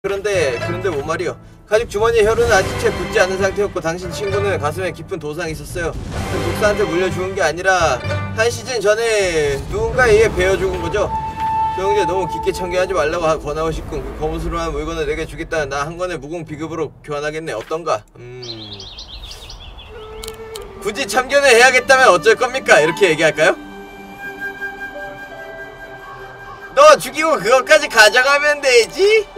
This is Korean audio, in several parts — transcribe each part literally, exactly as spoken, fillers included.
그런데 그런데 뭔 말이요. 가죽 주머니의 혈흔은 아직 채 굳지 않은 상태였고 당신 친구는 가슴에 깊은 도상이 있었어요. 그 독사한테 물려 죽은 게 아니라 한 시즌 전에 누군가에 의해 베어 죽은 거죠. 그 형제 너무 깊게 참견하지 말라고 권하고 싶군. 그 거무스름한 물건을 내게 주겠다는 나 한 권의 무공 비급으로 교환하겠네. 어떤가? 음... 굳이 참견을 해야겠다면 어쩔 겁니까? 이렇게 얘기할까요? 너 죽이고 그것까지 가져가면 되지?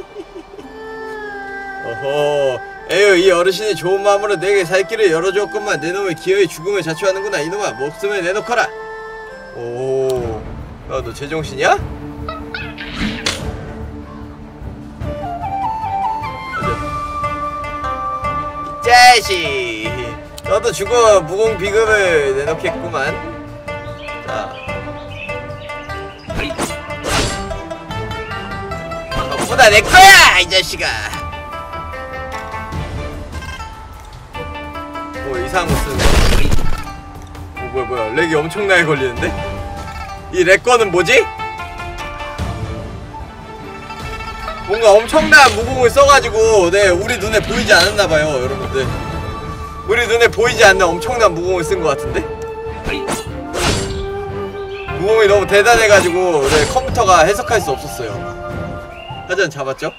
어허, 에휴, 이 어르신이 좋은 마음으로 내게 살 길을 열어주었건만 내 놈의 기어이 죽음을 자초하는구나. 이놈아, 목숨을 내놓거라. 오, 야, 너 제정신이야? 이 자식, 너도 죽어 무공 비급을 내놓겠구만. 자, 전부다 내 거야, 이 자식아. 뭐 이상한 거 쓰네. 어, 뭐야 뭐야, 렉이 엄청나게 걸리는데? 이 렉 거는 뭐지? 뭔가 엄청난 무공을 써가지고 네 우리 눈에 보이지 않았나봐요, 여러분들. 우리 눈에 보이지 않는 엄청난 무공을 쓴 것 같은데? 무공이 너무 대단해가지고 네 컴퓨터가 해석할 수 없었어요. 하여튼 잡았죠?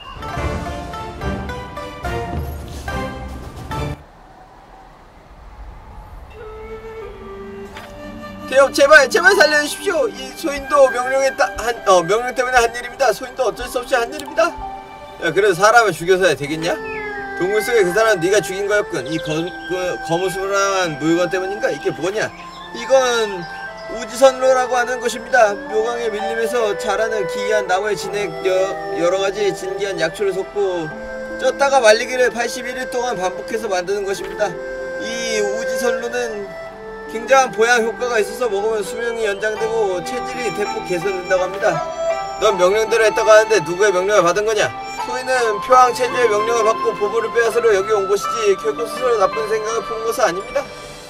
대엽 제발 제발 살려주십시오. 이 소인도 명령에 따, 한, 어, 명령 때문에 한 일입니다. 소인도 어쩔 수 없이 한 일입니다. 야, 그래도 사람을 죽여서야 되겠냐? 동굴 속에 그 사람은 네가 죽인 거였군. 이 거, 그, 거무스름한 물건 때문인가? 이게 뭐냐? 이건 우지선로라고 하는 것입니다. 묘강에 밀림에서 자라는 기이한 나무에 진액 여, 여러가지 진기한 약초를 섞고 쪘다가 말리기를 팔십일 일 동안 반복해서 만드는 것입니다. 이 우지선로는 굉장한 보양 효과가 있어서 먹으면 수명이 연장되고 체질이 대폭 개선된다고 합니다. 넌 명령대로 했다고 하는데 누구의 명령을 받은 거냐? 소인은 표항 체제의 명령을 받고 보물을 빼앗으러 여기 온 것이지 결코 스스로 나쁜 생각을 푼 것은 아닙니다.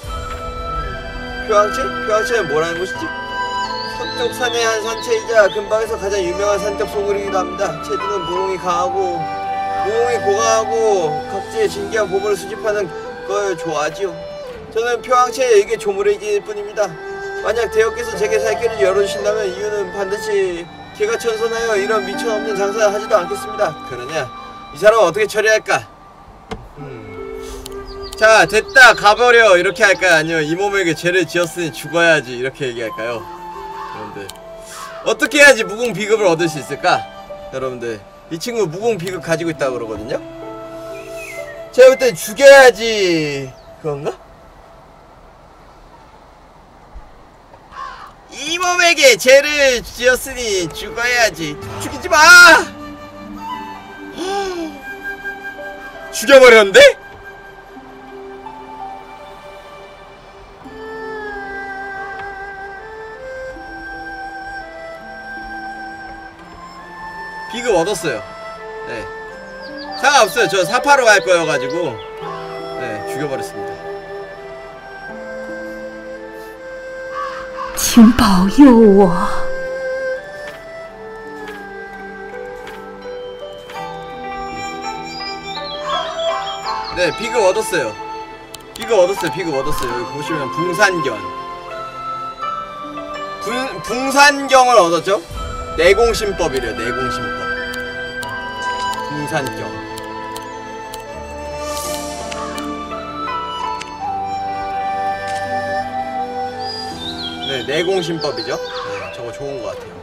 표항체? 표항체는 뭐라는 곳이지? 서쪽 산의 한 산체이자 근방에서 가장 유명한 산적 소굴이기도 합니다. 체주는 무공이 강하고 무공이 고강하고 각지의 진기한 보물을 수집하는 걸 좋아하지요. 저는 표항체에 조물이길 뿐입니다. 만약 대역께서 제게 살 길을 열어주신다면 이유는 반드시 걔가 천선하여 이런 미천없는 장사를 하지도 않겠습니다. 그러냐? 이 사람은 어떻게 처리할까? 음. 자, 됐다 가버려 이렇게 할까요? 아니면 이 몸에게 죄를 지었으니 죽어야지 이렇게 얘기할까요? 여러분들 어떻게 해야지 무공 비급을 얻을 수 있을까? 여러분들 이 친구 무공 비급 가지고 있다고 그러거든요? 제가 볼 땐 죽여야지 그건가? 이 몸에게 죄를 지었으니 죽어야지. 죽이지 마! 죽여버렸는데? 비급 얻었어요. 네. 상관없어요. 저 사파로 갈 거여가지고 네, 죽여버렸습니다. 请保佑我。 네, 비급 얻었어요. 비급 얻었어요. 비급 얻었어요. 여기 보시면 붕산견. 붕, 붕산경을 얻었죠? 내공신법이래요. 내공신법. 붕산경. 네, 내공신법이죠? 네, 저거 좋은 것 같아요.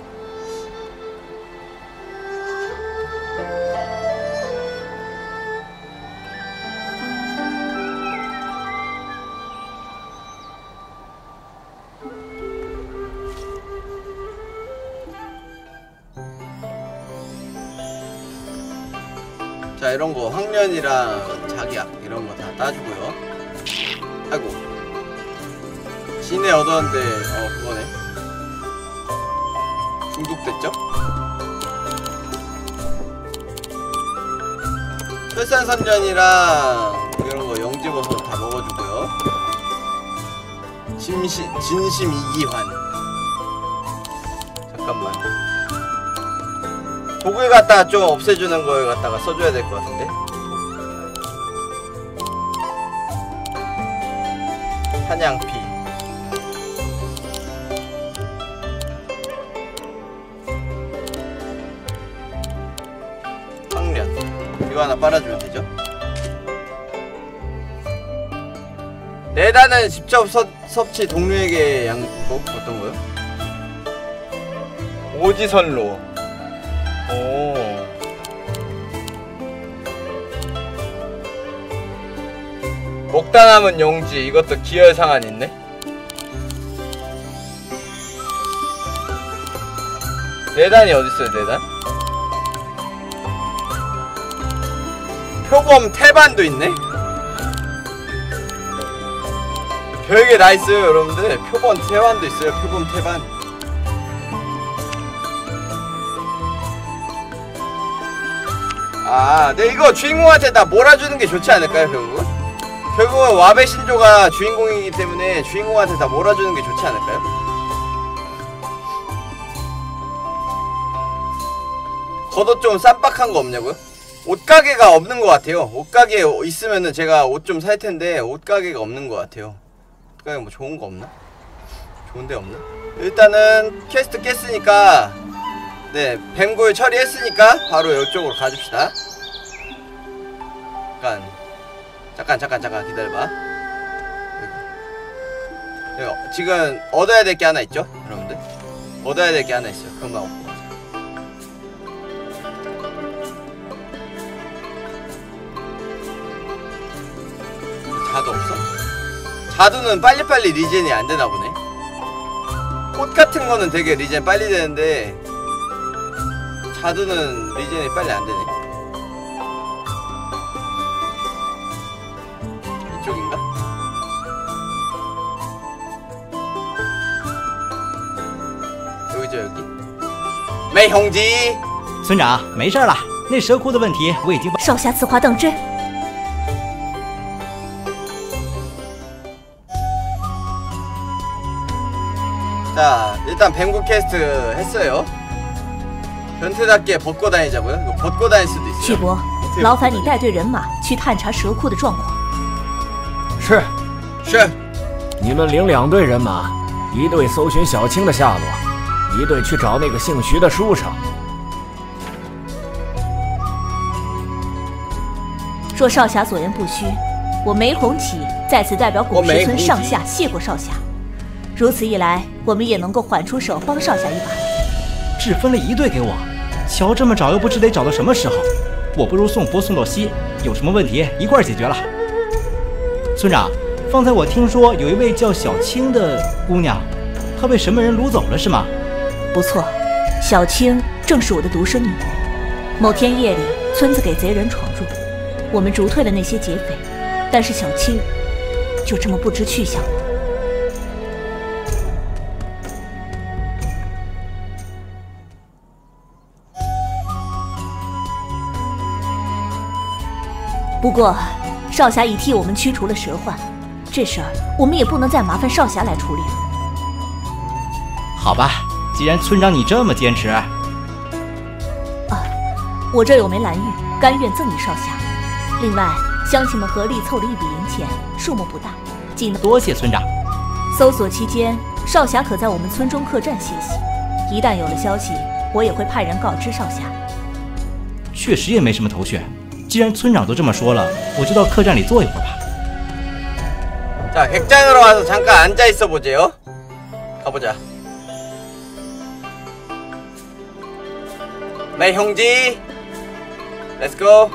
자, 이런거 황련이랑 작약 이런거 다 따주고요. 아이고 진에 얻었는데 어 그거네. 중독됐죠? 철산삼전이랑 이런거 영지버섯 다 먹어주고요. 진심, 진심 이기환. 잠깐만. 독을 갖다가 좀 없애주는 걸 갖다가 써줘야 될 것 같은데. 한양피. 황련. 이거 하나 빨아주면 되죠. 내단은 직접 서, 섭취 동료에게 양복. 어떤 거요? 오지선로. 오. 먹다 남은 용지. 이것도 기혈 상한 있네. 내단이 어딨어요, 내단? 표범 태반도 있네? 별게 다 있어요, 여러분들. 표범 태반도 있어요, 표범 태반. 아, 네, 이거 주인공한테 다 몰아주는 게 좋지 않을까요, 결국은? 결국은 와베 신조가 주인공이기 때문에 주인공한테 다 몰아주는 게 좋지 않을까요? 겉옷 좀 쌈박한 거 없냐고요? 옷가게가 없는 것 같아요. 옷가게 있으면은 제가 옷 좀 살 텐데 옷가게가 없는 것 같아요. 옷가게 뭐 좋은 거 없나? 좋은 데 없나? 일단은 퀘스트 깼으니까 네, 뱀골 처리했으니까 바로 이쪽으로 가줍시다. 잠깐 잠깐 잠깐 잠깐 기다려봐. 여기, 여기, 지금 얻어야 될 게 하나 있죠? 여러분들 얻어야 될 게 하나 있어요. 그것만 얻고 가자. 자두 없어? 자두는 빨리빨리 리젠이 안되나 보네. 꽃 같은 거는 되게 리젠 빨리 되는데 자두는 리젠이 빨리 안되네. 이쪽인가? 여기죠, 여기. 메이 형지. 村长，没事了，那蛇窟的问题我已经把。 少侠此话当真？ 자, 일단 뱀국 퀘스트 했어요. 변태답게 벗고 다니자고요? 이거 벗고 다닐 수도 曲 있어요. 伯，劳烦你带队人马去探查蛇库的状况。 是， 是。 你们领两队人马，一队搜寻小青的下落，一队去找那个姓徐的书生。 若少侠所言不虚，我梅红旗在此代表古石村上下谢过少侠。如此一来，我们也能够缓出手帮少侠一把。 只分了一队给我，瞧这么找又不知得找到什么时候。我不如送佛送到西，有什么问题一块儿解决了。村长，方才我听说有一位叫小青的姑娘，她被什么人掳走了是吗？ 不错，小青正是我的独生女。某天夜里，村子给贼人闯入，我们逐退了那些劫匪，但是小青就这么不知去向了。 不过，少侠已替我们驱除了蛇患，这事儿我们也不能再麻烦少侠来处理了。 好吧，既然村长你这么坚持，啊， 我这有枚蓝玉，甘愿赠与少侠。另外，乡亲们合力凑了一笔银钱，数目不大，仅能多谢村长。 搜索期间，少侠可在我们村中客栈歇息。一旦有了消息，我也会派人告知少侠。 确实也没什么头绪。 既然村长都这么说了，我就到客栈里坐一会儿吧。 자, 객장으로 와서 잠깐 앉아 있어 보재요. 가보자. 메이 형지, Let's go.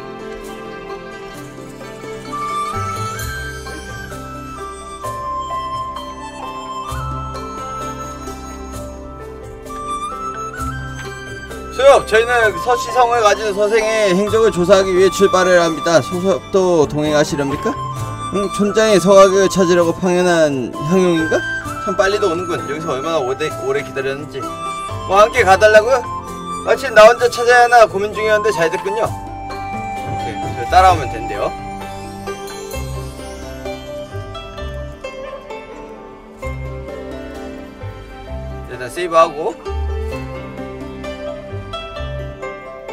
소엽, 저희는 서시성을 가진 서생의 행적을 조사하기 위해 출발을 합니다. 소섭도 동행하시렵니까? 응, 촌장의 서각을 찾으려고 방연한 향용인가? 참 빨리도 오는군. 여기서 얼마나 오래, 오래 기다렸는지. 뭐 함께 가달라고요? 마침 나 혼자 찾아야 하나 고민 중이었는데 잘 됐군요. 오케이, 저 따라오면 된대요. 일단 세이브하고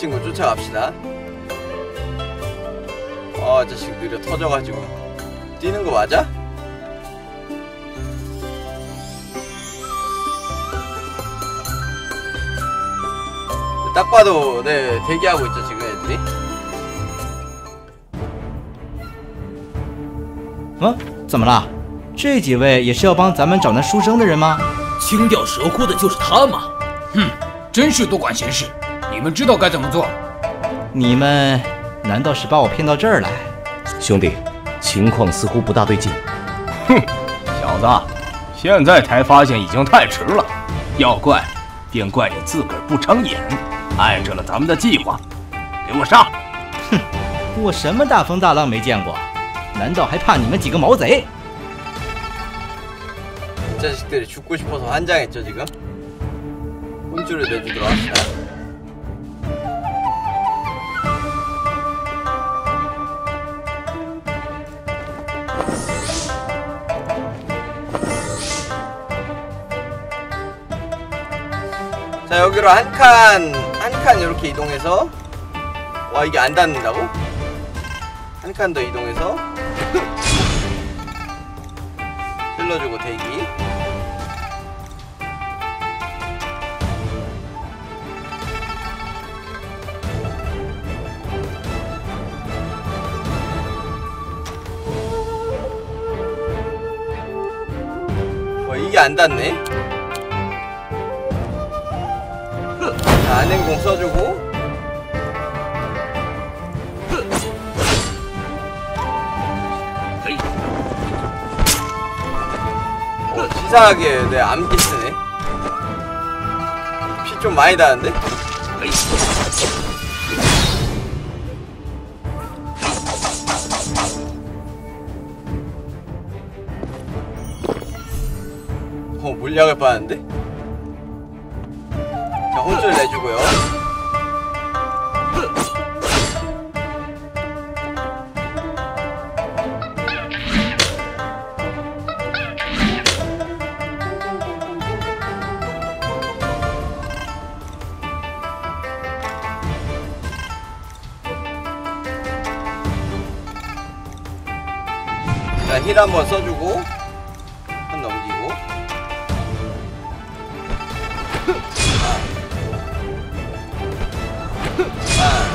친구 쫓아갑시다. 아 자식 느려 터져가지고 뛰는 거 맞아? 딱 봐도 네 대기하고 있죠 지금 애들이. 어？怎么了？这几位也是要帮咱们找那书生的人吗？ 清掉蛇窟的就是他吗？哼，真是多管闲事！你们知道该怎么做？ 你们难道是把我骗到这儿来？ 兄弟，情况似乎不大对劲。 哼，小子，现在才发现已经太迟了。要怪，便怪你自个儿不长眼，碍着了咱们的计划。给我上！ 哼，我什么大风大浪没见过？难道还怕你们几个毛贼？ 이 자식들이 죽고 싶어서 환장했죠 지금. 혼쭐을 내주도록 합시다. 자 여기로 한 칸 한 칸 이렇게 이동해서 와 이게 안 닿는다고? 한 칸 더 이동해서 찔러주고 대기. 와 이게 안 닿네. 자 안행공 써주고. 어, 치사하게 내 암기 쓰네. 피 좀 많이 닿는데? 어 물약을 빠는데? 자 혼쭐 내주고요. 자 힐 한번 써주고 한 넘기고. 아. 아.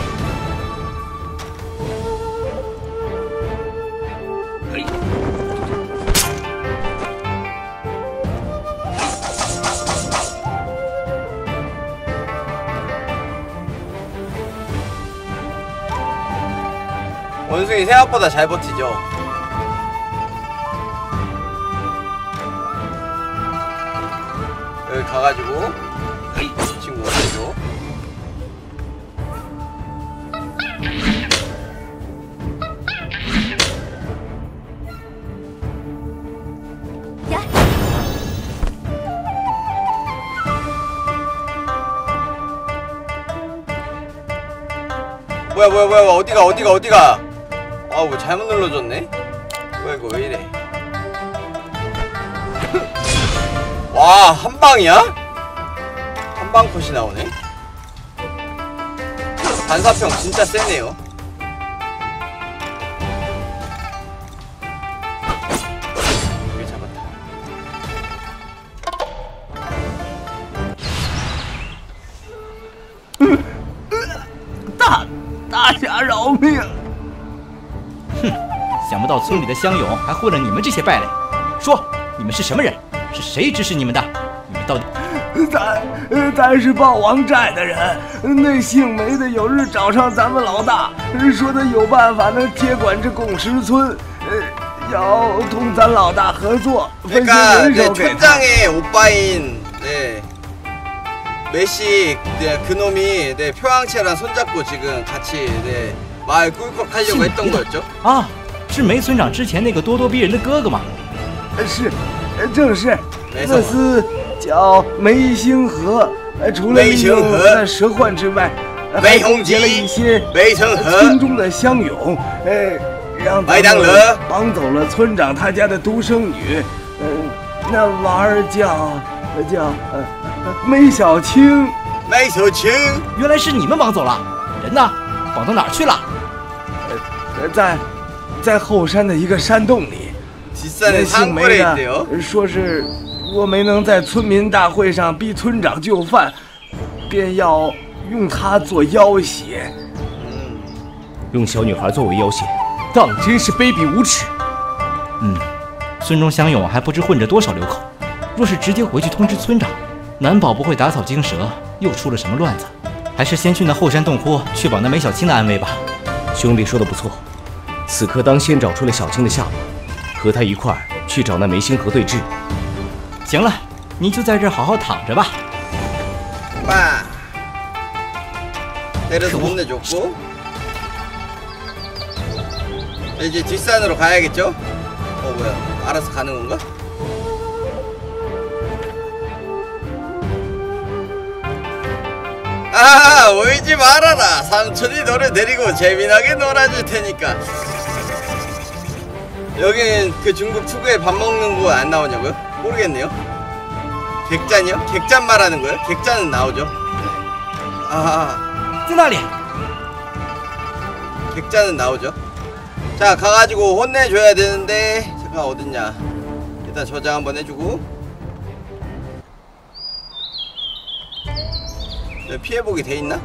원숭이 생각보다 잘 버티죠. 여기 가가지고 이 친구 어때죠? 야! 뭐야 뭐야 뭐야 어디가 어디가 어디가? 아 뭐 잘못 눌러줬네? 뭐야 이거 왜 이래? 와 한방이야? 한방 컷이 나오네? 반사평 진짜 세네요. 이게 잡았다. 大大侠饶命！ 哼，想不到村里的乡勇还混了你们这些败类。说，你们是什么人？是谁指使你们的？你们到底…… 咱咱是报王寨的人，那姓梅的有日找上咱们老大，说他有办法能接管这拱石村，呃，要同咱老大合作，分些 그러니까 人 네 手给他。 촌장의 오빠인 네 메시 네 그놈이 네 표항체랑 손잡고 지금 같이 네 마을 꿀꺽 하려고 했던 거였죠? 啊，是梅村长之前那个咄咄逼人的哥哥吗？ 是，正是， 没错那厮叫梅星河，呃除了利用那蛇患之外，还勾结了一些梅成河村中的乡勇，呃，让咱们绑走了村长他家的独生女，呃，那娃儿叫叫呃梅小青。 梅小青， 原来是你们绑走了。 人呢？绑到哪儿去了？ 呃，在在后山的一个山洞里。 那姓梅的说是我没能在村民大会上逼村长就范，便要用他做要挟。 嗯，用小女孩作为要挟， 当真是卑鄙无耻。 嗯，村中乡勇还不知混着多少流口，若是直接回去通知村长，难保不会打草惊蛇，又出了什么乱子。还是先去那后山洞窟，确保那梅小青的安危吧。 兄弟说的不错，此刻当先找出了小青的下落。 和他一块儿去找那梅星河对峙。 行了，你就在这儿好好躺着吧。 빠 때려서 혼내줬고 이제 뒷산으로 가야겠죠? 어 뭐야 알아서 가는 건가? 아 울지 말아라 삼촌이 너를 데리고 재미나게 놀아줄 테니까. 여긴 그 중국 투구에 밥 먹는 거 안 나오냐고요? 모르겠네요. 객잔이요? 객잔 말하는 거예요? 객잔은 나오죠. 아, 在那里. 객잔은 나오죠. 자, 가가지고 혼내줘야 되는데 잠깐 어딨냐? 일단 저장 한번 해주고. 피해보기 돼있나?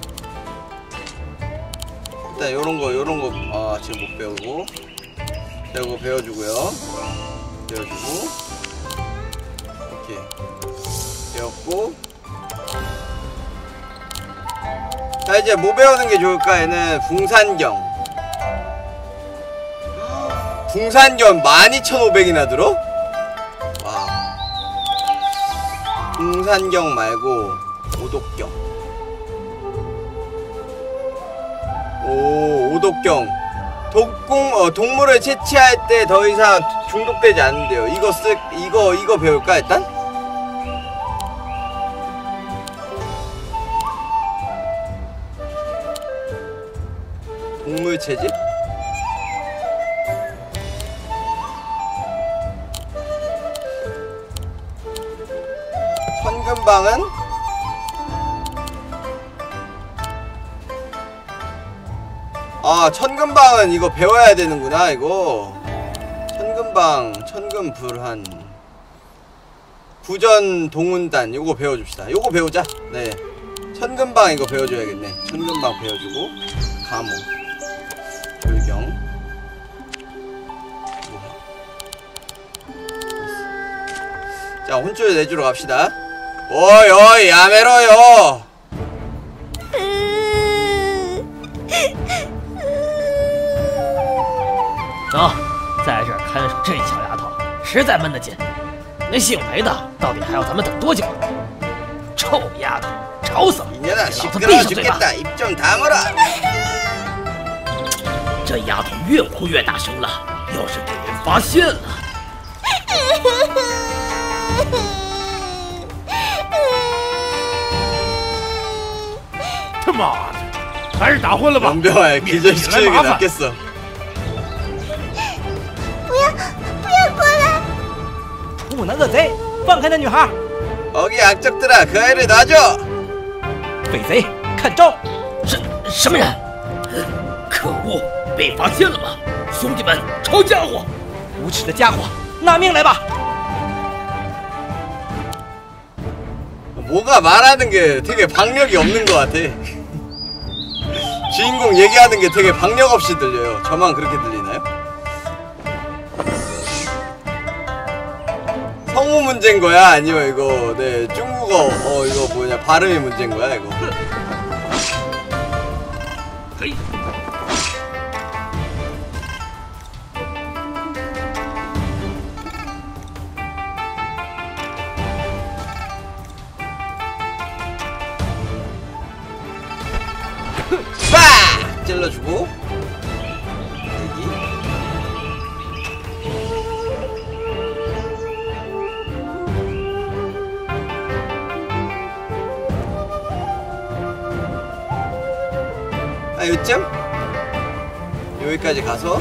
일단 요런거 요런거 아 지금 못 배우고. 이거 배워주고요. 배워주고. 오케이. 배웠고. 자, 이제 뭐 배우는 게 좋을까? 얘는 붕산경. 붕산경 만 이천오백이나 들어? 와. 붕산경 말고 오독경. 오, 오독경. 독공, 어, 동물을 채취할 때 더 이상 중독되지 않는데요. 이거 쓸, 이거, 이거 배울까, 일단? 동물 채집? 천금방은? 아, 천금방은 이거 배워야 되는구나, 이거. 천금방, 천금불한. 구전 동운단, 요거 배워줍시다. 요거 배우자. 네. 천금방 이거 배워줘야겠네. 천금방 배워주고. 감호. 불경. 자, 혼쭐 내주러 갑시다. 어이, 어이, 야매러요! 走，在这儿看守这小丫头，实在闷得紧。那姓梅的到底还要咱们等多久？臭丫头，吵死了！ 이년아 给老子闭上嘴巴！ 시끄러워 죽겠다. 입 좀 다물어. 这丫头越哭越大声了，要是给人发现了…… 他妈的，还是打昏了吧！ 연병아 기절시키는 게 낫겠어. 不能恶贼，放开那女孩！ 어기 악적들아, 그 아이를 놔줘. 匪贼，看招！ 什什么人？可恶，被发现了吗？兄弟们，抄家伙！ 无耻的家伙，拿命来吧！ 뭐가 말하는 게 되게 박력이 없는 것 같아. 주인공 얘기하는 게 되게 박력 없이 들려요. 저만 그렇게 들리나요? 성우 문제인 거야? 아니면 이거 네 중국어 어 이거 뭐냐 발음이 문제인 거야 이거? 헤이. 빡! 찔러주고 여기 아 요쯤? 여기까지 가서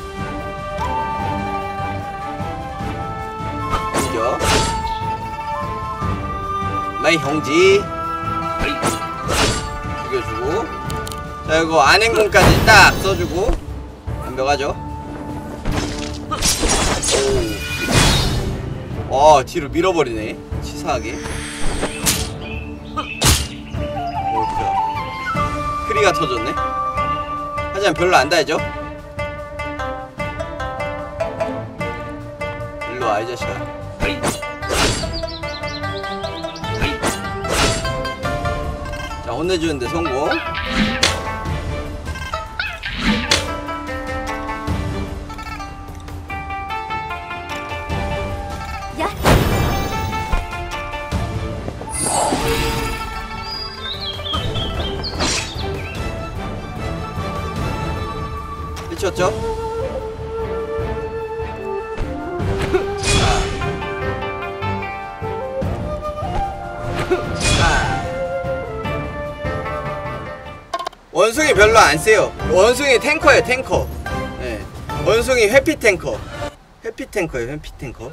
죽여 마이 형지 죽여주고 자, 이거 안행공까지 딱 써주고 완벽하죠? 오. 어, 뒤로 밀어버리네. 치사하게. 오, 그래. 크리가 터졌네. 하지만 별로 안 달죠? 일로 와, 이 자식아. 자, 혼내주는데 성공. 야. 미쳤죠? 원숭이 별로 안 세요. 원숭이 탱커예요, 탱커. 네. 원숭이 회피 탱커. 회피 탱커예요, 회피 탱커.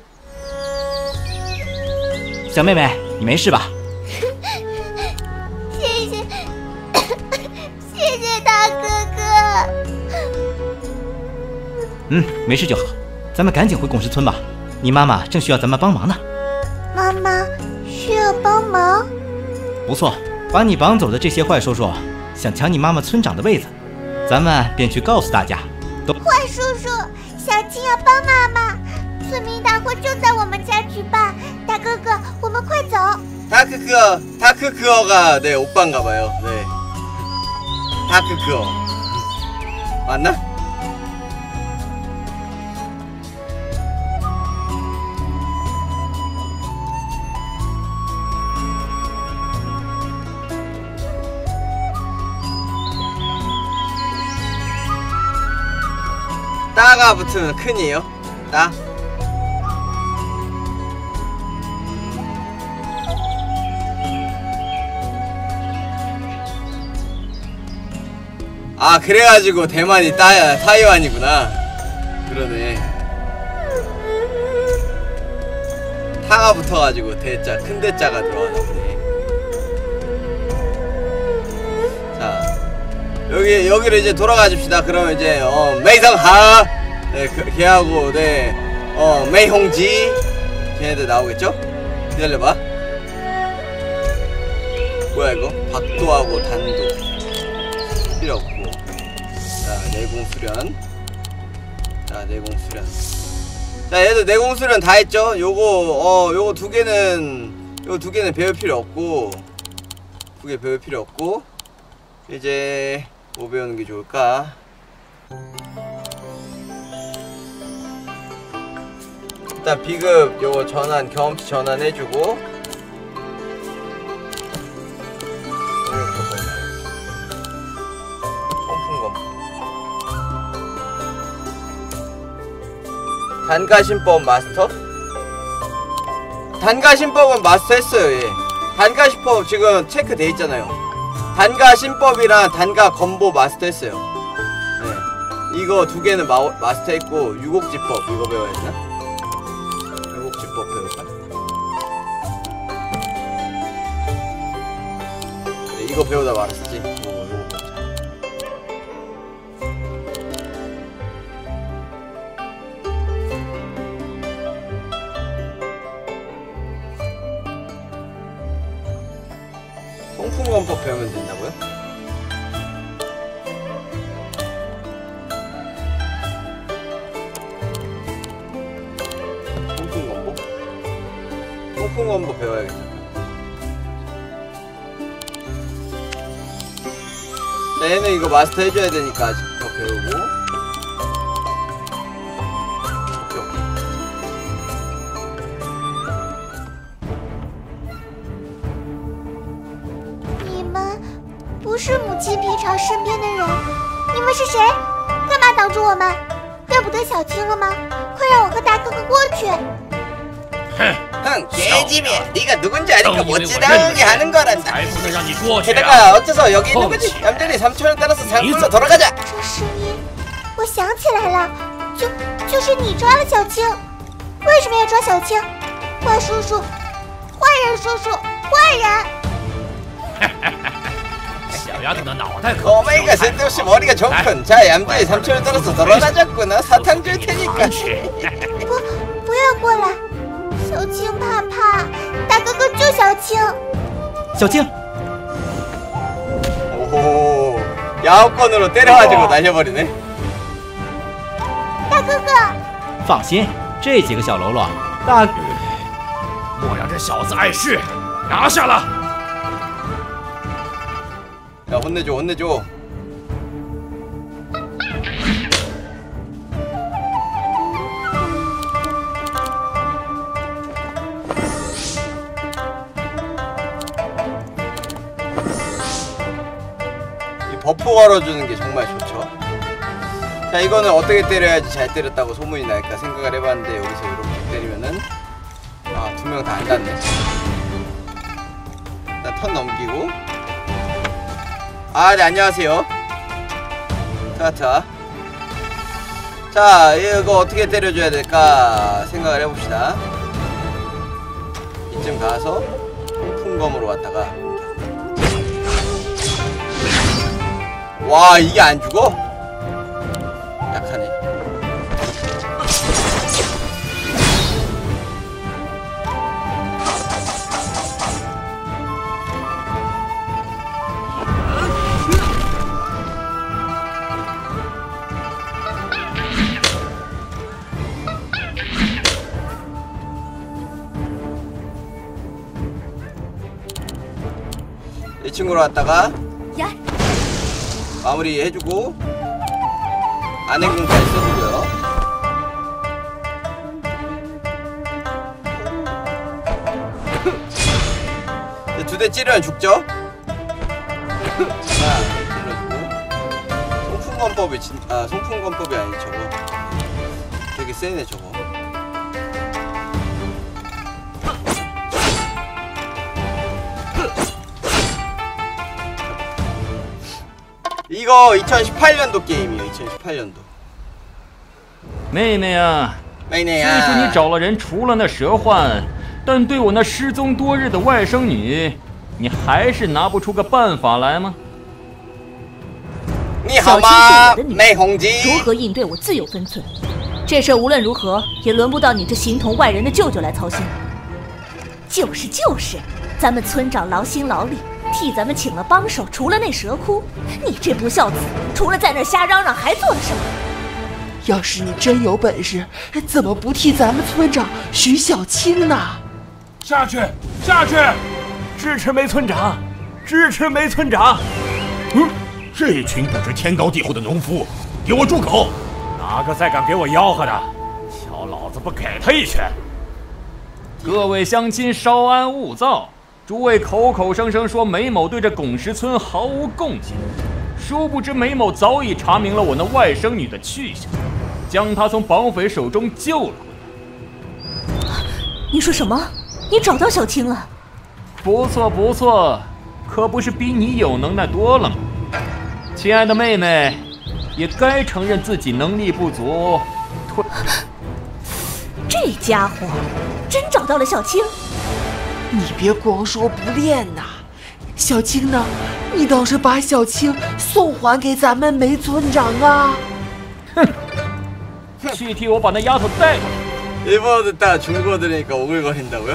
小妹妹，你没事吧？ 谢谢，谢谢大哥哥。 嗯，没事就好。咱们赶紧回拱石村吧，你妈妈正需要咱们帮忙呢。 妈妈需要帮忙？ 不错，把你绑走的这些坏叔叔想抢你妈妈村长的位子，咱们便去告诉大家。都坏叔叔，小青要帮妈妈。村民大会正在我们家举办，大哥哥，我们快走。 다크크어, 다크크어가 네 오빠인가봐요. 네. 다크크어 맞나? 따가 붙으면 큰이에요. 따. 아, 그래가지고 대만이 따야 타이완이구나. 그러네. 타가 붙어가지고 대자 큰 대자가 들어가나 보네. 자, 여기 여기로 이제 돌아가 줍시다. 그러면 이제 어 메이성하 네 그, 걔하고 네어 메이홍지 걔네들 나오겠죠? 기다려봐. 뭐야 이거? 박도하고 단도 필요 없고. 자, 내공수련. 자, 내공수련. 자, 얘도 내공수련 다 했죠? 요거, 어, 요거 두 개는, 요거 두 개는 배울 필요 없고, 두 개 배울 필요 없고, 이제, 뭐 배우는 게 좋을까? 일단, 비급 요거 전환, 경험치 전환해주고, 단가신법 마스터? 단가신법은 마스터했어요. 예. 단가신법 지금 체크돼 있잖아요. 단가신법이랑 단가건보 마스터했어요. 네. 이거 두 개는 마, 마스터했고 유곡지법 이거 배워야 되나? 유곡지법 배울까? 네, 이거 배우다 말았지. 오, 이거 배우자. 통풍건법 배우면 된다고요? 통풍건법? 통풍건법 배워야겠다. 자, 얘는 이거 마스터 해줘야 되니까 아직 더 배우고. 你们不是母亲平常身边的人，你们是谁？干嘛挡住我们？认不得小青了吗？快让我和大哥哥过去。 흥, 개집애, 네가 누군지 아니까 못지다하게 하는 거란다. 아. 게다가 어째서 여기 있는 거지? 얌전히 삼촌을 따라서 장굴로 돌아가자. 这声音，我想起来了，就就是你抓了小青。为什么要抓小青？坏叔叔，坏人叔叔，坏人！ 小丫头的脑袋可 오메이가 센터씨 머리가 좀 큰. 자, 얌전히 삼촌을 따라서 돌아다녔구나. 사탕 줄 테니까. 不，不要过来，小青怕怕，大哥哥救小青。 小青， 오호. 야호권으로 때려가지고 날려버리네. 大哥哥， 放心，这几个小喽啰，大莫让这小子碍事，拿下了。 야, 혼내줘, 혼내줘. 이 버프 걸어주는 게 정말 좋죠. 자, 이거는 어떻게 때려야지 잘 때렸다고 소문이 날까 생각을 해봤는데 여기서 이렇게 때리면은 아, 두 명 다 안 닿네. 일단 턴 넘기고. 아, 네, 안녕하세요. 타타. 자, 이거 어떻게 때려줘야 될까 생각을 해봅시다. 이쯤 가서 통풍검으로 왔다가. 와, 이게 안 죽어? 약하네. 이 친구로 왔다가 마무리 해주고 안행공까지 써주고요. 두 대 찌르면 죽죠? 하나 찔러주고. 송풍건법이 진.. 아 송풍건법이 아니 저거 되게 세네 저거. 이거 이천십팔 년도 게임이에요. 이천십팔 년도. 妹妹啊， 妹妹虽说啊， 你找了人除了那蛇患，但对我那失踪多日的外甥女，你还是拿不出个办法来吗？ 你好小青是吗我的，女内红姬？ 如何应对我自有分寸。这事儿无论如何也轮不到你这形同外人的舅舅来操心。就是就是，咱们村长劳心劳力替咱们请了帮手，除了那蛇窟，你这不孝子，除了在那儿瞎嚷嚷，还做了什么？ 要是你真有本事，怎么不替咱们村长许小青呢？ 下去，下去！ 支持梅村长，支持梅村长！ 嗯，这群不知天高地厚的农夫，给我住口！ 哪个再敢给我吆喝的，瞧老子不给他一拳！各位乡亲，稍安勿躁。诸位口口声声说梅某对这拱石村毫无贡献，殊不知梅某早已查明了我那外甥女的去向，将她从绑匪手中救了回来。 你说什么？你找到小青了？ 不错不错，可不是比你有能耐多了吗？亲爱的妹妹，也该承认自己能力不足。退。 这家伙真找到了小青？ 你别光说不练呐，小青呢？你倒是把小青送还给咱们梅村长啊！ 哼，去替我把那丫头带过来。 일본어 듣다가 중국어 들으니까 오글거린다고요?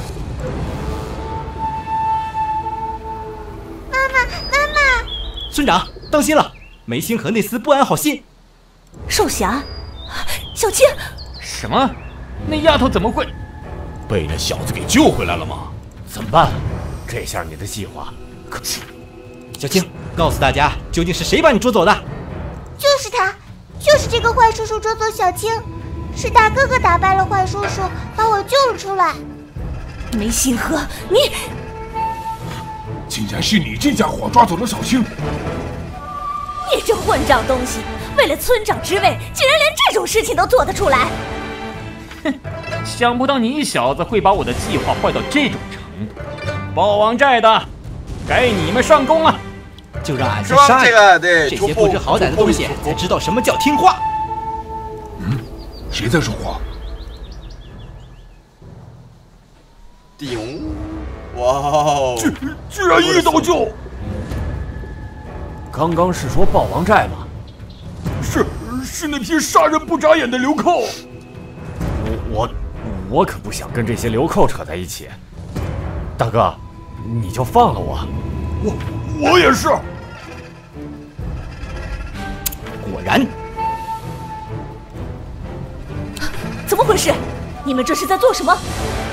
妈妈，妈妈！ 村长，当心了，梅星和内斯不安好心。 少侠，小青， 什么？那丫头怎么会被那小子给救回来了吗？ 怎么办？这下你的计划可是…… 小青，告诉大家，究竟是谁把你捉走的？ 就是他，就是这个坏叔叔捉走小青。 是大哥哥打败了坏叔叔，把我救了出来。 梅星河，你竟然是你这家伙抓走了小青！ 你这混账东西，为了村长之位，竟然连这种事情都做得出来！ 哼，想不到你小子会把我的计划坏到这种程度。报王寨的，该你们上工了。 就让俺去杀你！这些不知好歹的东西，才知道什么叫听话。 谁在说话？ 顶！哇哦！ 居居然一刀就！ 刚刚是说豹王寨吗？ 是是那批杀人不眨眼的流寇。 我我我可不想跟这些流寇扯在一起。大哥，你就放了我。 我我也是。 果然。 怎么回事？你们这是在做什么？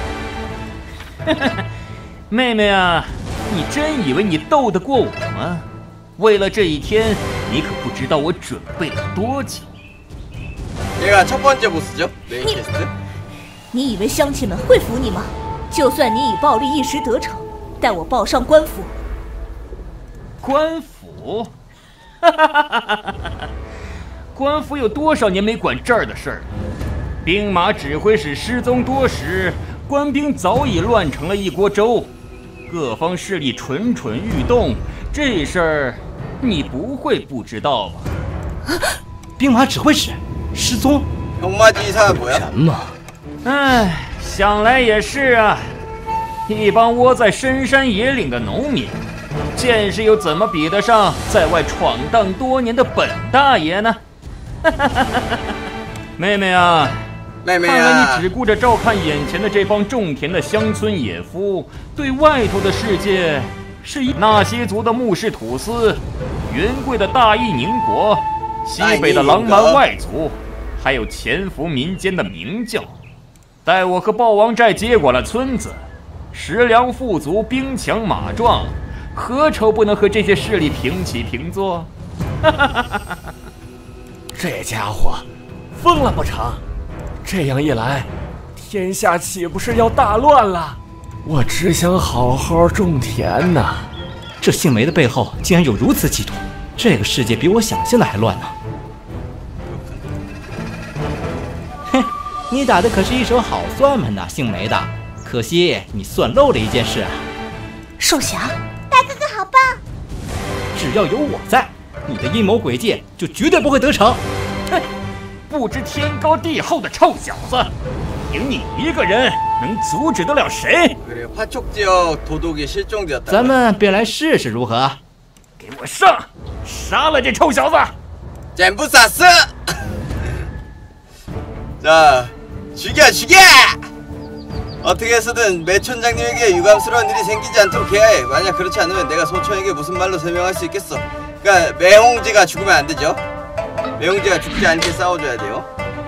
妹妹啊，你真以为你斗得过我吗？为了这一天，你可不知道我准备了多久。 얘가 첫 번째 보스죠? 메인 퀘스트. 你以为乡亲们会服你吗？就算你以暴力一时得逞，待我报上官府。 官府？哈哈哈哈哈哈！官府有多少年没管这儿的事儿了？兵马指挥使失踪多时，官兵早已乱成了一锅粥，各方势力蠢蠢欲动。这事儿你不会不知道吧？ 兵马指挥使失踪？ 병마지 이상은 뭐야? 什么？ 唉，想来也是啊，一帮窝在深山野岭的农民，见识又怎么比得上在外闯荡多年的本大爷呢？妹妹啊， 妹妹啊， 看来你只顾着照看眼前的这帮种田的乡村野夫，对外头的世界是一纳西族的穆氏土司，云贵的大义宁国，西北的狼蛮外族。 还有潜伏民间的明教，待我和豹王寨接管了村子，食粮富足，兵强马壮，何愁不能和这些势力平起平坐？ 这家伙疯了不成？这样一来，天下岂不是要大乱了？我只想好好种田呐！ 这姓梅的背后竟然有如此企图，这个世界比我想象的还乱呢！ 你打的可是一手好算盘呐，姓梅的。可惜你算漏了一件事啊。 少侠， 大哥哥好棒！ 只要有我在，你的阴谋诡计就绝对不会得逞。 哼，不知天高地厚的臭小子，凭你一个人能阻止得了谁？ 그래, 화촉 지역 도둑이 실종되었다. 咱们便来试试如何？ 给我上，杀了这臭小子！ 전부 쐈어! 자, 죽여 죽여! 어떻게 해서든 매촌장님에게 유감스러운 일이 생기지 않도록 해야 해. 만약 그렇지 않으면 내가 소촌에게 무슨 말로 설명할 수 있겠어. 그러니까 매홍지가 죽으면 안 되죠. 매홍지가 죽지 않게 싸워줘야 돼요.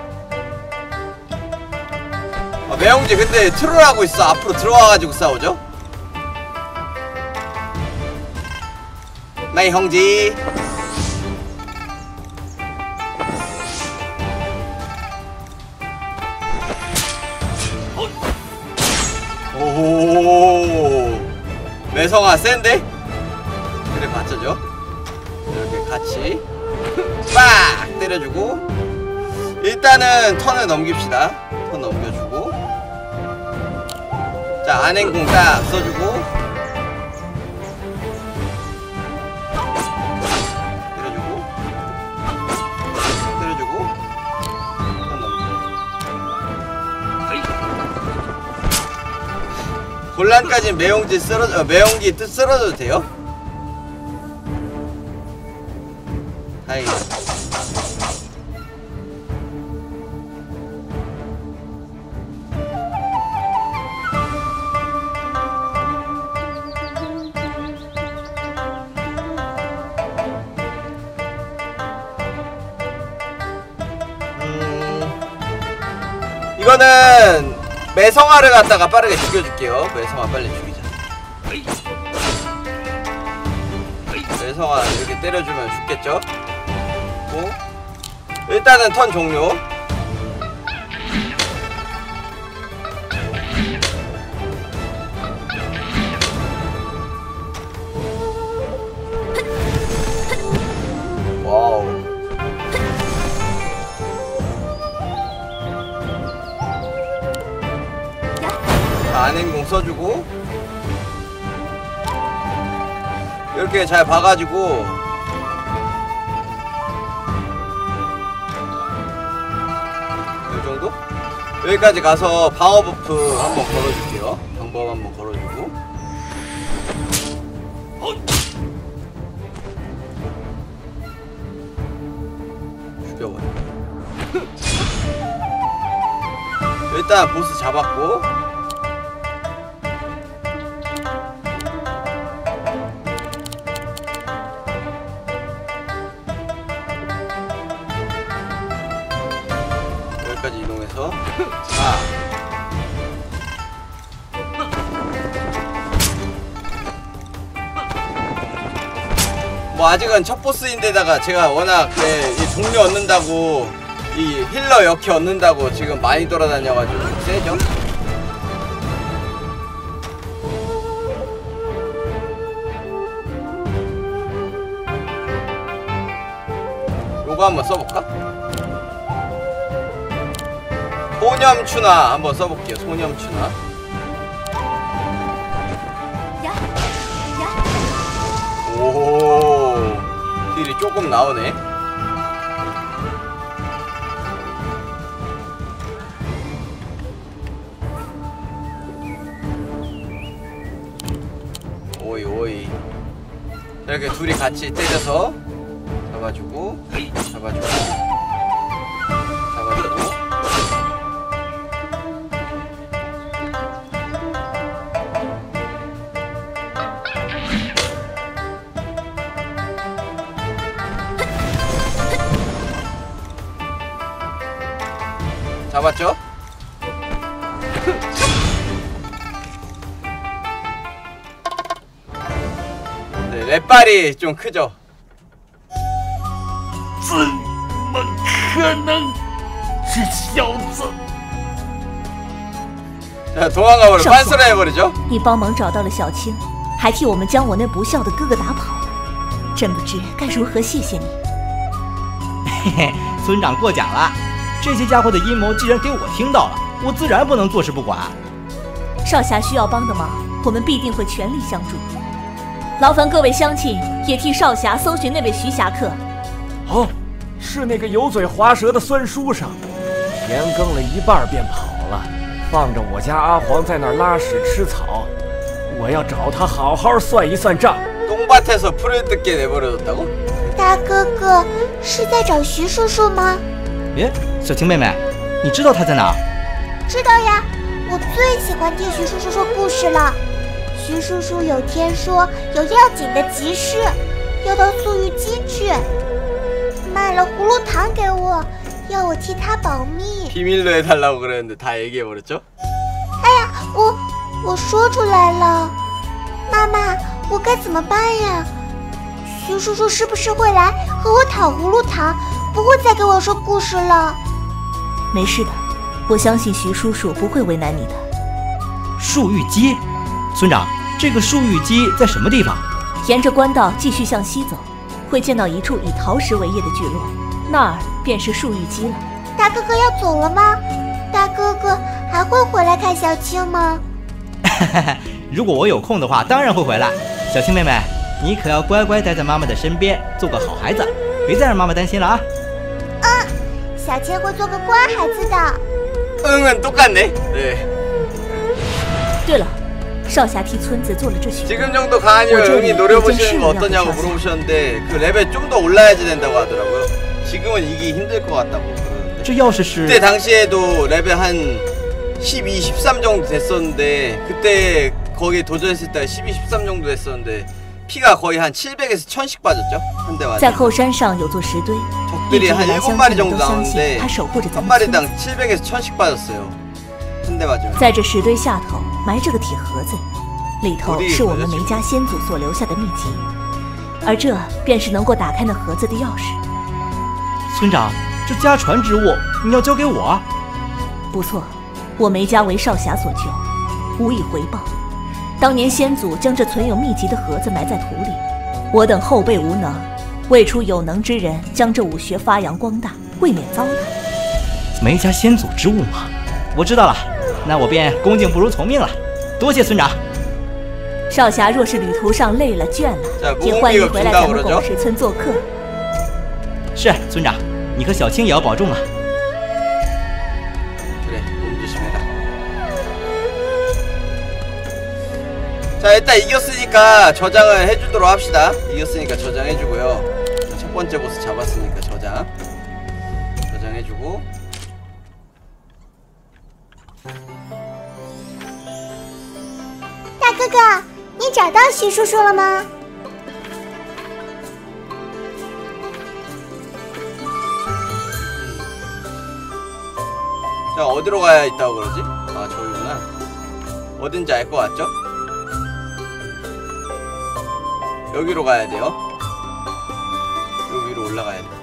아, 매홍지 근데 트롤하고 있어. 앞으로 들어와가지고 싸우죠. 매홍지. 오, 매성아 센데? 그래 맞춰줘. 이렇게 같이 빡 때려주고 일단은 턴을 넘깁시다. 턴 넘겨주고 자 안행공 딱 써주고 때려주고 때려주고 턴 넘기고 곤란까지 매용지 쓰러져, 어, 매용기 뜻 쓰러져도 돼요? 다행이다. 음, 이거는 매성아를 갖다가 빠르게 죽여줄게요. 매성아 빨리 죽이자. 매성아 이렇게 때려주면 죽겠죠? 고 일단은 턴 종료. 와우. 안행공 써주고 이렇게 잘 봐가지고 요정도? 여기까지 가서 방어 버프 한번 걸어줄게요. 방법 한번 걸어주고 죽여버려. 일단 보스 잡았고 여기까지 이동해서 아 뭐 아직은 첫 보스인데다가 제가 워낙 네, 이 동료 얻는다고 이 힐러 역해 얻는다고 지금 많이 돌아다녀가지고 세죠? 요거 한번 써볼까? 소념추나 한번 써볼게요. 소념추나 오 딜이 조금 나오네. 오이 오이 이렇게 둘이 같이 때려서 잡아주고 잡아주고 잡아주고 잡았죠? 네, 랩발이 좀 크죠? 자, 도망가버려. 반스라 해버리죠? 你帮忙找到了小青，还替我们将我那不孝的哥哥打跑了，真不知该如何谢谢你。 嘿嘿，村长过奖了。这些家伙的阴谋既然给我听到了，我自然不能坐视不管。 少侠需要帮的忙，我们必定会全力相助。劳烦各位乡亲也替少侠搜寻那位徐侠客。 哦，是那个油嘴滑舌的孙书生，田耕了一半便跑了，放着我家阿黄在那儿拉屎吃草。我要找他好好算一算账。 똥밭에서 풀을 뜯게 내버려뒀다고? 大哥哥是在找徐叔叔吗？ 哎，小青妹妹，你知道他在哪儿？ 知道呀，我最喜欢听徐叔叔说故事了。徐叔叔有天说有要紧的急事，要到素玉鸡去，卖了葫芦糖给我，要我替他保密。 비밀로 해달라고 그랬는데 다 얘기해버렸죠? 哎呀，我我说出来了，妈妈，我该怎么办呀？徐叔叔是不是会来和我讨葫芦糖？ 不会再给我说故事了。 没事的，我相信徐叔叔不会为难你的。 树玉鸡，村长，这个树玉鸡在什么地方？ 沿着官道继续向西走，会见到一处以陶石为业的聚落，那儿便是树玉鸡了。 大哥哥要走了吗？大哥哥还会回来看小青吗？ 如果我有空的话，当然会回来。小青妹妹，你可要乖乖待在妈妈的身边，做个好孩子，别再让妈妈担心了啊。 嗯，小青会做个乖孩子的。 응은 똑같네. 네. 对了，少侠替村子做了这许多。 지금 정도 강하니면 응이 노려보시는 거 어떠냐고 물어보셨는데 그 레벨 좀 더 올라야지 된다고 하더라고요. 지금은 이기 힘들 것 같다고 그러는데. 这要是是 그때 당시에도 레벨 한 십이, 십삼 정도 됐었는데 그때 거기에 도전했을 때 십이, 십삼 정도 됐었는데 피가 거의 한 칠백에서 천씩 빠졌죠? 한 대 맞아. 在后山上有座石堆， 적들이 한 일곱 마리 정도 나오는데 他守护着咱 한 们村子。 마리당 칠백에서 천씩 빠졌어요. 한 대 맞으면. 在这石堆下头埋着个铁盒子，里头是我们梅家先祖所留下的秘籍，而这便是能够打开那盒子的钥匙。 村长，这家传之物你要交给我？ 不错，我梅家为少侠所救，无以回报。当年先祖将这存有秘籍的盒子埋在土里，我等后辈无能，未出有能之人将这武学发扬光大，未免糟蹋。 梅家先祖之物吗？我知道了，那我便恭敬不如从命了。多谢村长。 少侠若是旅途上累了倦了，也欢迎回来咱们拱石村做客。 是村长，你和小青也要保重啊。 자 일단 이겼으니까 저장을 해주도록 합시다. 이겼으니까 저장해주고요. 첫 번째 보스 잡았으니까 저장. 大哥哥，你找到徐叔叔了吗？ 자, 어디로 가야 있다고 그러지? 아, 저기구나. 어딘지 알 것 같죠? 여기로 가야 돼요. 여기 위로 올라가야 돼.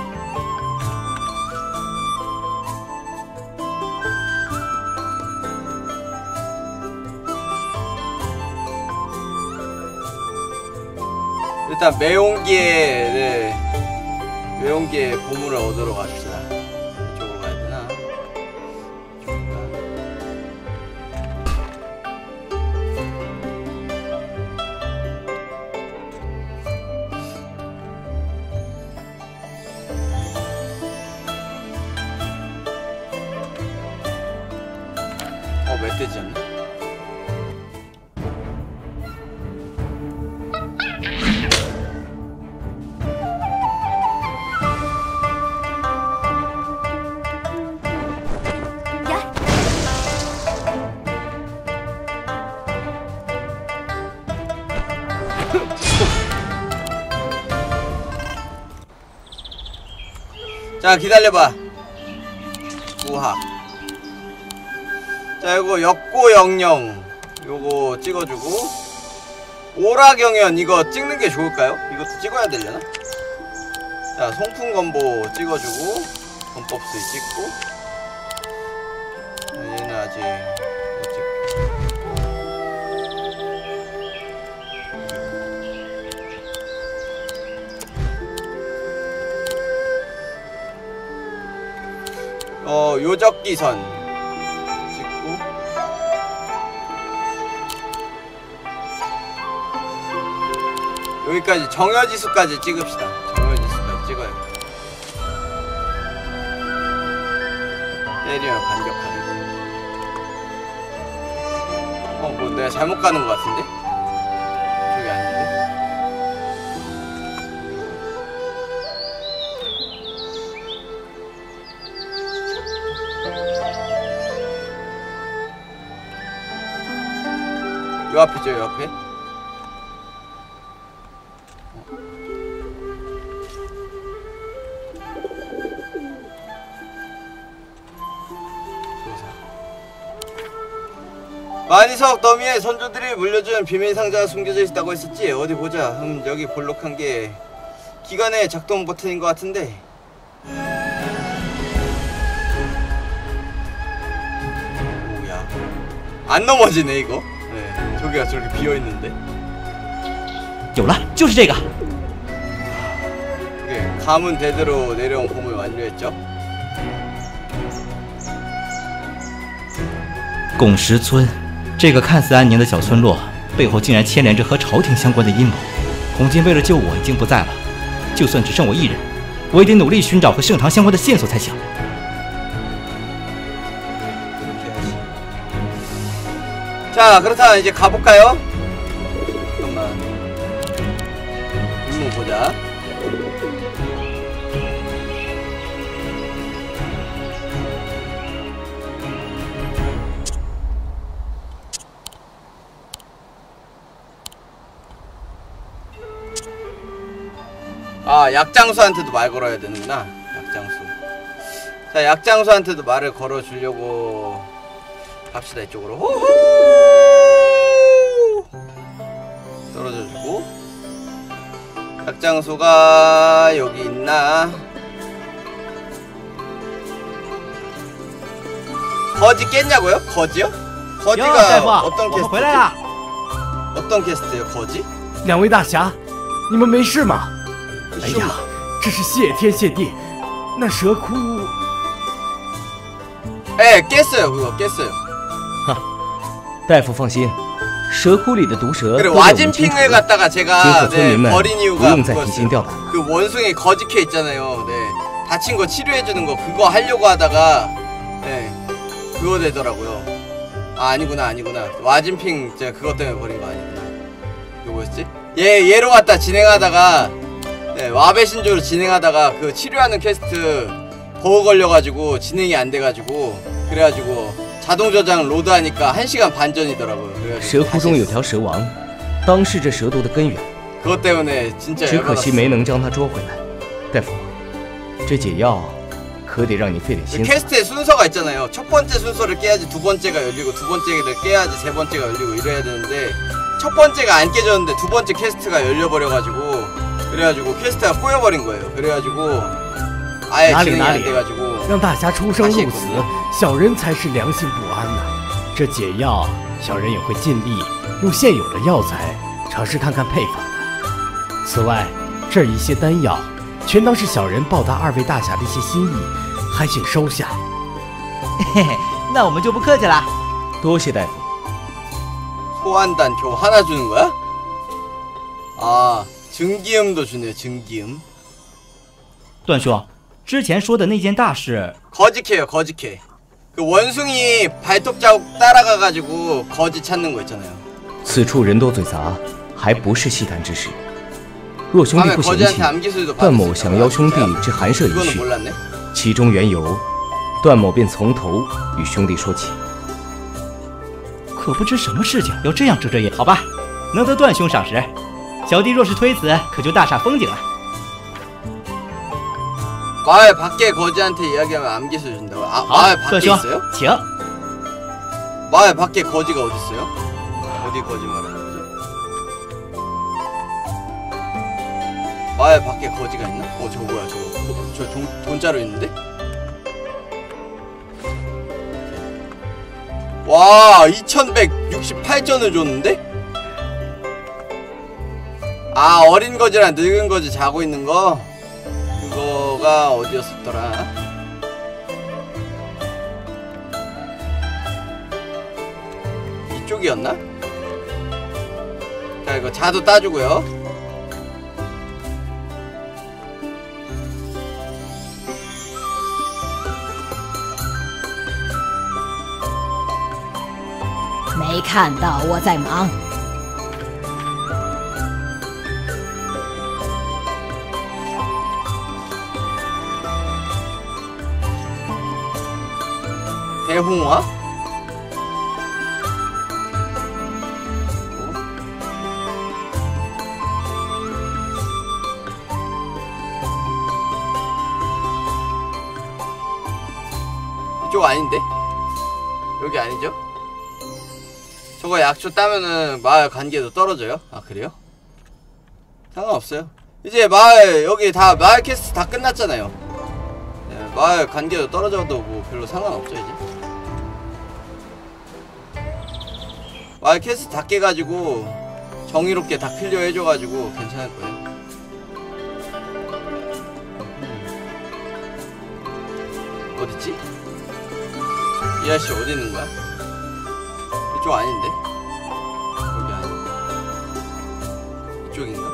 일단 매운기에 네. 매운기에 보물을 얻으러 갑시다. 이쪽으로 가야 되나? 이쪽인가? 어, 멧돼지였나? 자, 기다려봐. 우하. 자, 요거 역고영령 요거 찍어주고, 오라경연 이거 찍는게 좋을까요? 이것도 찍어야 되려나? 자, 송풍건보 찍어주고, 건법수위 찍고. 자, 얘는 아직 못 찍고. 어, 요적기선 찍고, 여기까지 정여지수까지 찍읍시다. 정여지수까지 찍어야겠다. 때리면 반격하게. 어, 뭐 내가 잘못 가는 것 같은데? 저기 아닌데? 요 앞이죠, 요 앞에. 만이석 더미의 선조들이 물려준 비밀 상자가 숨겨져 있다고 했었지. 어디 보자. 음, 여기 볼록한 게 기관의 작동 버튼인 것 같은데. 오야, 안 넘어지네 이거. 네, 저기가 저렇게 비어 있는데. 有了，就是这个。 그게 가문 대대로 내려온 보물 완료했죠. 拱石村，这个看似安宁的小村落，背后竟然牵连着和朝廷相关的阴谋。红巾为了救我已经不在了，就算只剩我一人，我也得努力寻找和盛唐相关的线索才行。 자, 그렇다면 이제 가볼까요? 잠깐만. 임무 보자. 아, 약장수한테도 말 걸어야 되는구나. 약장수. 자, 약장수한테도 말을 걸어주려고 갑시다. 이쪽으로. 호호! 떨어져주고. 약장수가 여기 있나? 거지 깼냐고요? 거지요? 거지가 어떤 캐스트지? 어떤 캐스트예요? 거지? 两位大侠，你们没事吗？哎呀，这是谢天谢地，那蛇窟…… 예, 깼어요. 그거 깼어요. 大夫放心，蛇窟里的毒蛇 그래, 와진핑을 갖다가 제가 네, 버린 이유가 그거였어요. 그 원숭이 거지캐 있잖아요. 네, 다친 거 치료해주는 거 그거 하려고 하다가 네, 그거 되더라고요. 아, 아니구나 아니구나. 와진핑 제가 그것 때문에 버린 거 아니구나. 이거 뭐였지? 얘 얘로 갖다 진행하다가 네, 와배신조로 진행하다가 그 치료하는 퀘스트 버그 걸려가지고 진행이 안 돼가지고 그래가지고 자동 저장 로드하니까 한 시간 반 전이더라고요. 蛇窟中有条蛇王，当是这蛇毒的根源。 그것 때문에 진짜 只可惜 열받았어. 没能将它捉回来。大夫，这解药可得让你费点心思。 퀘스트의 순서가 있잖아요. 첫 번째 순서를 깨야지 두 번째가 열리고 두 번째를 깨야지 세 번째가 열리고 이래야 되는데 첫 번째가 안 깨졌는데 두 번째 퀘스트가 열려버려가지고 그래가지고 퀘스트가 꼬여버린 거예요. 그래가지고 아예 哪里 진행이 哪 안 里， 돼가지고 让大侠出生入死，小人才是良心不安呐、这解药，小人也会尽力用现有的药材尝试看看配方的。此外，这一些丹药，全当是小人报答二位大侠的一些心意，还请收下。 嘿嘿，那我们就不客气了。 多谢大夫。 소환단 겨우 하나 주는 거야? 아 증기음도 주네요. 증기음. 段兄，之前说的那件大事， 거짓해요. 거짓해. 그 원숭이 발톱 자국 따라가가지고 거짓 찾는 거 있잖아요. 此处人多嘴杂，还不是细谈之时。若兄弟不嫌弃，段某想邀兄弟至寒舍一叙，其中缘由，段某便从头与兄弟说起。 可不知什么事情要这样遮遮掩。好吧，能得段兄赏识，小弟若是推辞，可就大煞风景了。 마을 밖에 거지한테 이야기하면 암기술 준다고. 아, 마을 밖에 있어요? 请。 마을 밖에 거지가 어디 있어요? 어디 거지 말하는 거지? 마을 밖에 거지가 있나? 어, 저거 뭐야, 저거. 도, 저 돈, 돈자루 있는데? 와, 이천백육십팔 전을 줬는데? 아, 어린 거지랑 늙은 거지 자고 있는 거? 그거가 어디였었더라? 이쪽이었나? 자, 이거 자도 따주고요. 没看到我在忙。 대홍화? 이쪽 아닌데? 여기 아니죠? 저거 약초 따면은 마을 관계도 떨어져요? 아 그래요? 상관없어요. 이제 마을 여기 다 마을 퀘스트 다 끝났잖아요. 네, 마을 관계도 떨어져도 뭐 별로 상관없죠 이제. 마을 퀘스트 다 깨가지고 정의롭게 다 클리어 해줘가지고 괜찮을 거예요. 음. 어딨지? 이 아저씨 어디 있는 거야? 이쪽 아닌데? 여기 아닌데? 이쪽인가?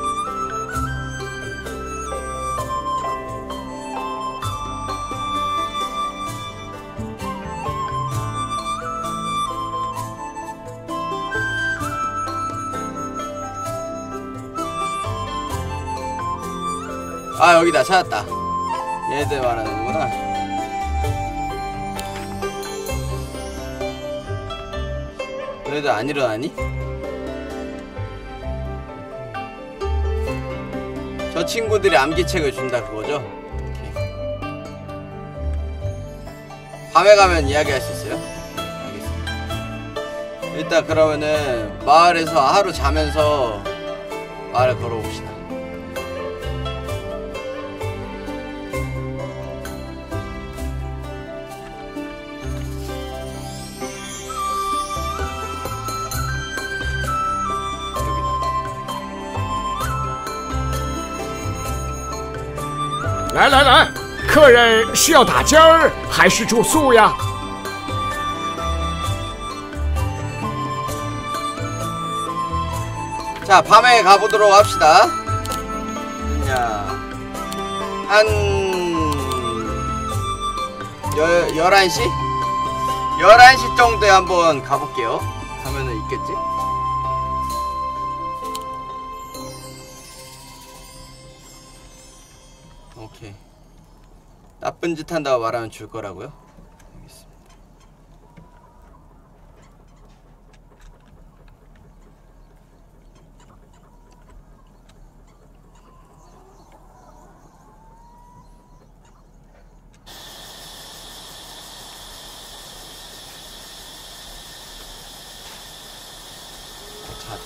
아 여기다 찾았다. 얘들 말하는 거구나. 너희들 안 일어나니? 저 친구들이 암기책을 준다 그거죠? 오케이. 밤에 가면 이야기할 수 있어요? 알겠습니다. 일단 그러면은 마을에서 하루 자면서 마을을 걸어봅시다. 여기다. 来来来，客人是要打尖儿还是住宿呀？ 자, 밤에 가보도록 합시다. 야, 한 열, 열한 시? 열한 시 정도에 한번 가볼게요. 가면은 있겠지? 오케이. 나쁜 짓 한다고 말하면 줄 거라고요? 알겠습니다. 자.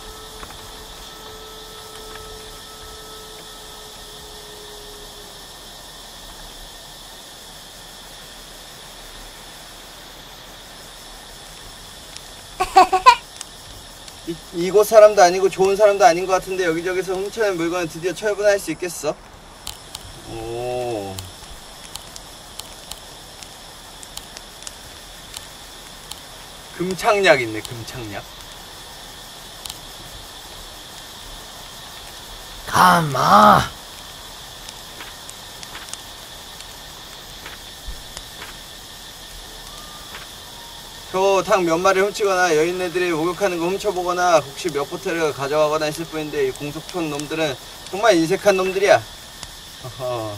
이, 이곳 사람도 아니고 좋은 사람도 아닌 것 같은데 여기저기서 훔쳐낸 물건을 드디어 처분할 수 있겠어? 오. 금착약 있네, 금착약. 가마. 저 닭 몇 마리 훔치거나 여인네들이 목욕하는 거 훔쳐보거나 혹시 몇 보트를 가져가거나 했을 뿐인데 이 공속촌 놈들은 정말 인색한 놈들이야. 어허.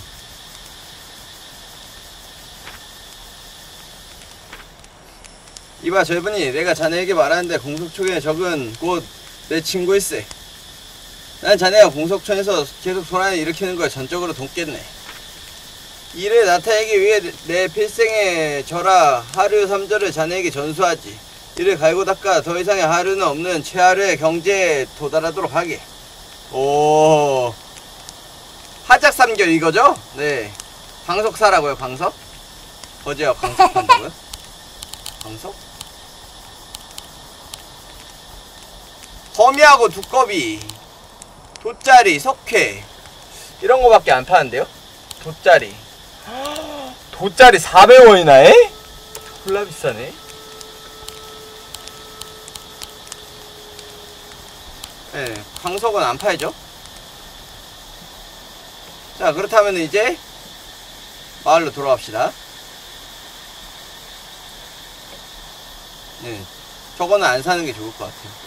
이봐 젊은이, 내가 자네에게 말하는데 공속촌의 적은 곧 내 친구일세. 난 자네가 공속촌에서 계속 소란을 일으키는 걸 전적으로 돕겠네. 이를 나타내기 위해 내 필생의 절하 하류 삼절을 자네에게 전수하지. 이를 갈고 닦아 더 이상의 하류는 없는 최하류의 경제에 도달하도록 하게. 오, 하작삼결 이거죠? 네. 광석사라고요, 광석? 어제요, 광석한다고요? 광석? 거미하고 두꺼비, 돗자리, 석회 이런 거밖에 안 파는데요? 돗자리 돗자리 사백 원이나 해? 졸라 비싸네. 네, 광석은 안 팔죠? 자, 그렇다면 이제 마을로 돌아갑시다. 네, 저거는 안 사는 게 좋을 것 같아요.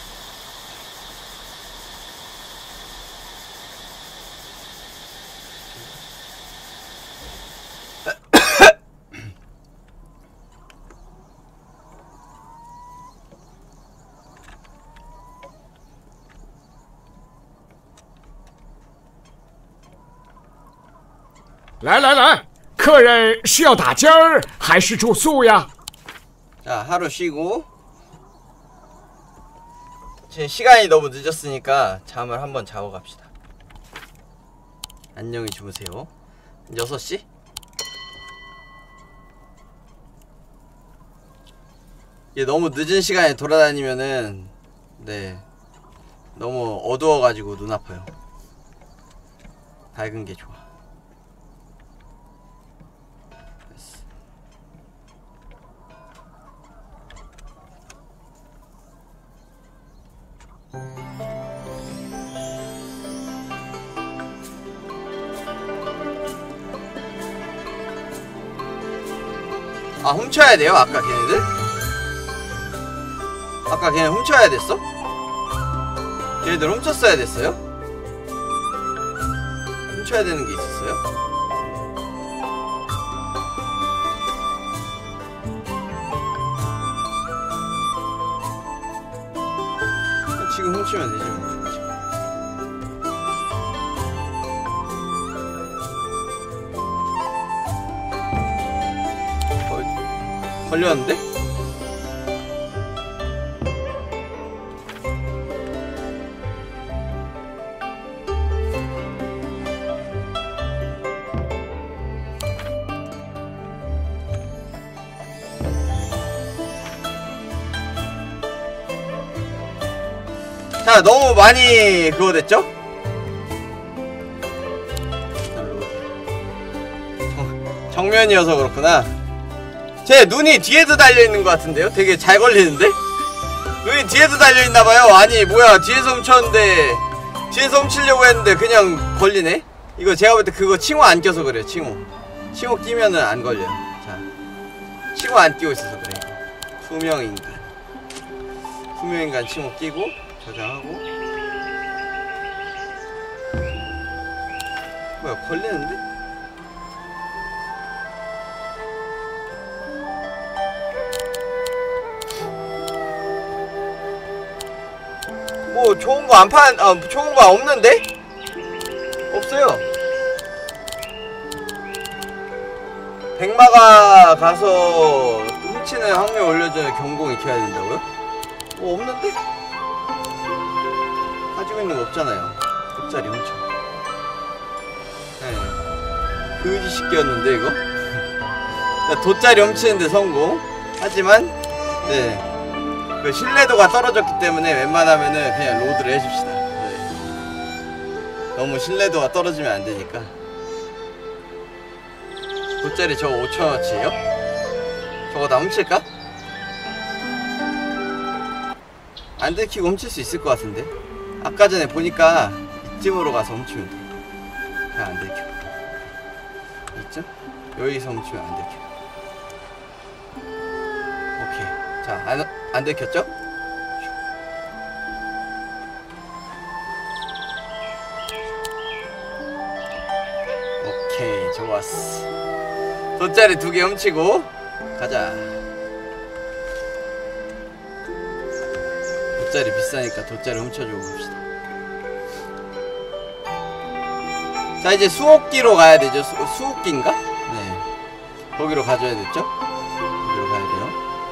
来来来，客人是要打尖儿还是住宿呀？ 자, 하루 쉬고 지금 시간이 너무 늦었으니까 잠을 한번 자고 갑시다. 안녕히 주무세요. 여섯 시? 이게 너무 늦은 시간에 돌아다니면은 네 너무 어두워가지고 눈 아파요. 밝은 게 좋아. 아, 훔쳐야 돼요? 아까 걔네들? 아까 걔네 훔쳐야 됐어? 걔네들 훔쳤어야 됐어요? 훔쳐야 되는 게 있었어요? 지금 훔치면 되지 뭐. 걸렸는데? 자, 너무 많이 그거 됐죠? 정, 정면이어서 그렇구나. 제 눈이 뒤에도 달려있는 것 같은데요? 되게 잘 걸리는데? 눈이 뒤에도 달려있나봐요. 아니 뭐야, 뒤에서 훔쳤는데 뒤에서 훔치려고 했는데 그냥 걸리네? 이거 제가 볼 때 그거 칭호 안 껴서 그래요. 칭호 칭호 끼면은 안 걸려요. 자, 칭호 안 끼고 있어서 그래. 이거 투명인간 투명인간 칭호 끼고 저장하고. 뭐야, 걸리는데? 뭐 좋은 거 안 판, 아 좋은 거 없는데? 없어요. 백마가 가서 훔치는 확률 올려주는 경공 익혀야 된다고요? 뭐 없는데? 훔치고 있는 거 없잖아요. 돗자리 훔쳐. 네. 그지 시끼였는데 이거? 돗자리 훔치는데 성공. 하지만 네. 그 신뢰도가 떨어졌기 때문에 웬만하면은 그냥 로드를 해줍시다. 네. 너무 신뢰도가 떨어지면 안 되니까. 돗자리 저거 오천원어치예요? 저거 다 훔칠까? 안 들키고 훔칠 수 있을 것 같은데. 아까 전에 보니까 이쯤으로 가서 훔치면 돼. 그냥 안 들켜. 이쯤? 여기서 훔치면 안 들켜. 오케이. 자, 안, 안 들켰죠? 오케이, 좋았어. 돗자리 두 개 훔치고 가자. 돗자리 비싸니까 돗자리 훔쳐주고 갑시다. 자, 이제 수옥기로 가야 되죠. 수, 수옥기인가? 네. 거기로 가줘야 됐죠? 거기로 가야 돼요.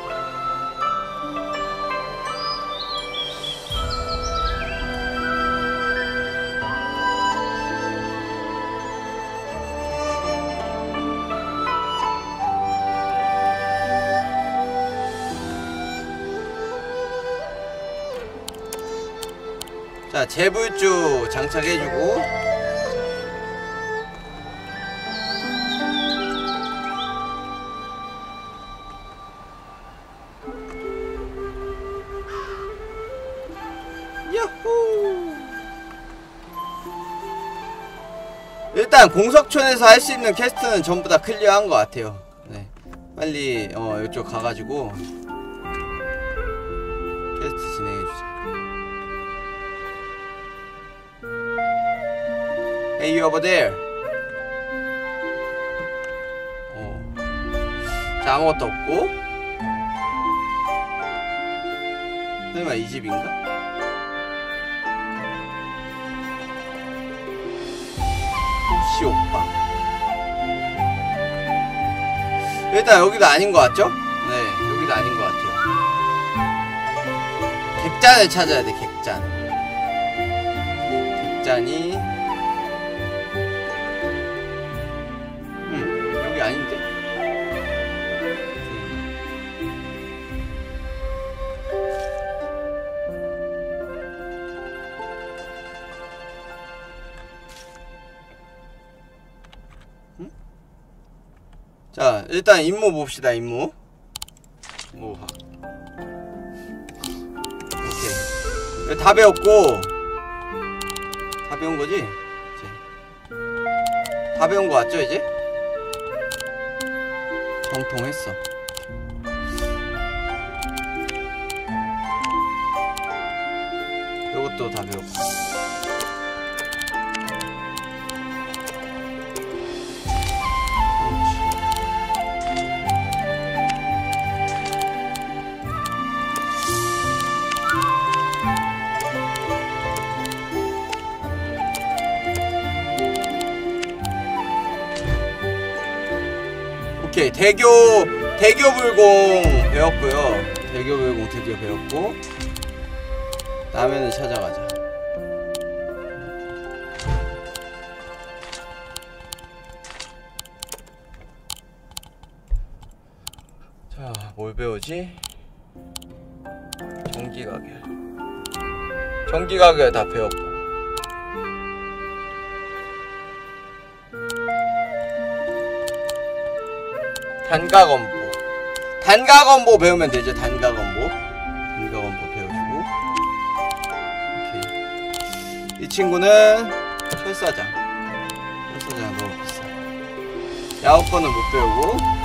자, 재불주 장착해주고. 야호! 일단 공석촌에서 할 수 있는 퀘스트는 전부 다 클리어한 것 같아요. 네, 빨리 어 이쪽 가가지고 퀘스트 진행해주자. Hey, you over there. 어. 자, 아무것도 없고. 설마 이 집인가? 시오빵. 일단 여기도 아닌 것 같죠? 네, 여기도 아닌 것 같아요. 객잔을 찾아야 돼, 객잔. 객잔이 아닌데? 응? 자, 일단 임무 봅시다. 임무. 뭐 오케이. 다 배웠고. 다 배운 거지? 이제. 다 배운 거 같죠, 이제? 정통했어. 요것도 다 배웠고. 오케이, 대교 대교 불공 배웠고요. 대교 불공 드디어 배웠고. 다음에는 찾아가자. 자, 뭘 배우지? 전기가결. 전기가결 다 배웠고. 단가건보. 단가건보 배우면 되죠. 단가건보. 단가건보 배워주고. 오케이. 이 친구는 철사장. 철사장 너무 비싸. 야옥거는 못 배우고.